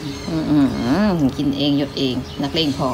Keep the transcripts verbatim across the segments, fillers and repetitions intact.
อืมกินเองหยดเองนักเลงพอ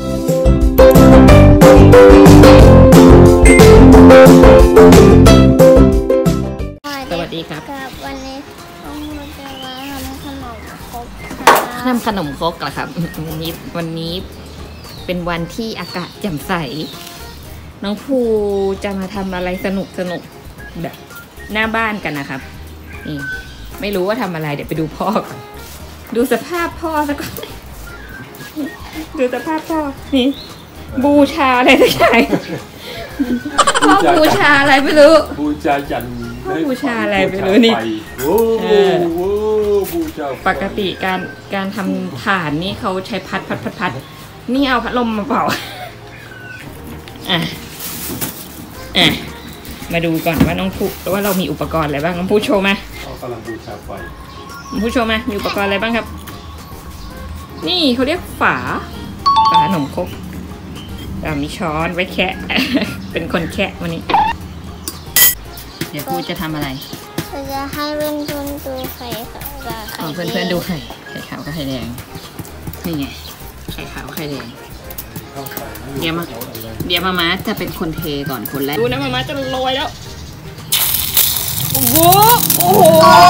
สวัสดีครับวันนี้เราจะมาทำขนมครกทำขนมครกเหรอครับวันนี้วันนี้เป็นวันที่อากาศแจ่มใสน้องภูจะมาทำอะไรสนุกสนุกแบบหน้าบ้านกันนะครับนี่ไม่รู้ว่าทำอะไรเดี๋ยวไปดูพ่อก่อนดูสภาพพ่อซะก่อนดูสภาพพ่อนี่บูชาอะไรสักอย่างพ่อบูชาอะไรไม่รู้บูชาจันพ่อบูชาอะไรไม่รู้นี่โอ้โหบูชาปกติการการทำถ่านนี่เขาใช้พัดพัดพัดพัดนี่เอาพัดลมมาเป่าอ่ะอ่ะมาดูก่อนว่าน้องภูว่าเรามีอุปกรณ์อะไรบ้างน้องภูโชว์มาเขากำลังบูชาไฟน้องภูโชว์มามีอุปกรณ์อะไรบ้างครับนี่เขาเรียกฝาฝาขนมครกเรามีช้อนไว้แคะเป็นคนแคะวันนี้เดี๋ยวภูจะทำอะไรเราจะให้เพื่อนๆดูไข่ขาวกับไข่แดงเพื่อนๆดูไข่ไข่ขาวกับไข่แดงนี่ไงไข่ขาวไข่แดงเดี๋ยวมาเดี๋ยวมาม่าจะเป็นคนเทก่อนคนแรกดูนะมาม่าจะโรยแล้วโอ้โหโอ้โห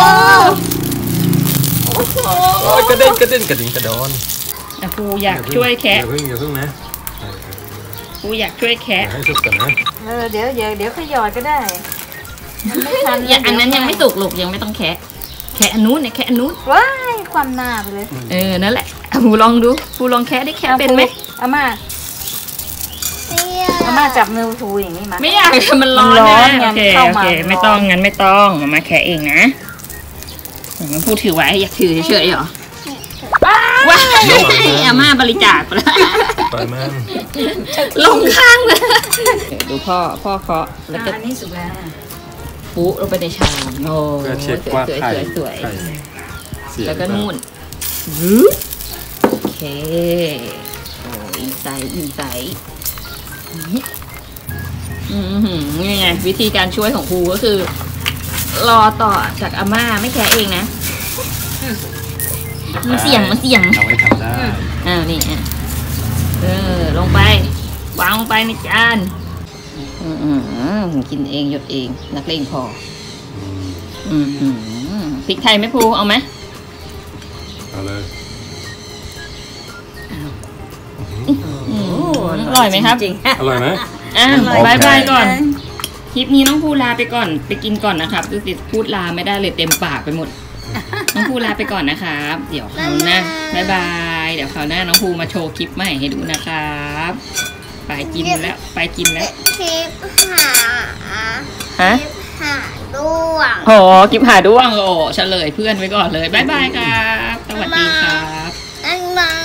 โอ้โหกระเด็นกระเด็นกระดิ่งกระดอนนะภูอยากช่วยแคะอย่าเพิ่งอย่าเพิ่งนะภูอยากช่วยแคะให้สุกก่อนนะเออเดี๋ยวเดี๋ยวเดี๋ยวขยอดก็ได้ไม่ทันอันนั้นยังไม่สุกลูกยังไม่ต้องแคะแคะอันนู้นเนี่ยแคะอันนู้นว้ายความหน้าไปเลยเออนั่นแหละภูลองดูภูลองแคะได้แคะเป็นไหมอาม่าอาม่าจับมือภูอย่างนี้มาไม่อยากมันร้อนนะโอเคโอเคไม่ต้องงั้นไม่ต้องมาแคะเองนะมันพูดถือไว้อยากถือเฉยๆหรอว้ายอาม่าบริจาคไปแล้วลงข้างเลยดูพ่อพ่อเคาะแล้วก็อันนี้สุกแล้วปุ๊ลงไปในชามโอ้เช็คว่าไข่สวยๆแล้วก็นู่นโอเคโอ้อินไซด์อินไซด์อืมนี่ไงวิธีการช่วยของครูก็คือรอต่อจากอาม่าไม่แค่เองนะมันเสี่ยงมันเสี่ยงเอาไว้ทำได้อ่านี่อ่ะเออลงไปวางลงไปในจานอืมกินเองหยดเองนักเลงพออืมพริกไทยไหมครูเอาไหมเอาเลยอร่อยไหมครับอร่อยไหมอ่ะบายบายก่อนคลิปนี้น้องภูลาไปก่อนไปกินก่อนนะครับดูสิพูดลาไม่ได้เลยเต็มปากไปหมดน้องภูลาไปก่อนนะครับเดี๋ยวคราวหน้าบายบายเดี๋ยวคราวหน้าน้องภูมาโชว์คลิปใหม่ให้ดูนะครับไปกินแล้วไปกินแล้วคลิปหาฮะคลิปหาด้วงโหคลิปหาด้วงโอ้เฉลยเพื่อนไว้ก่อนเลยบายบายครับสวัสดีครับบ๊ายบาย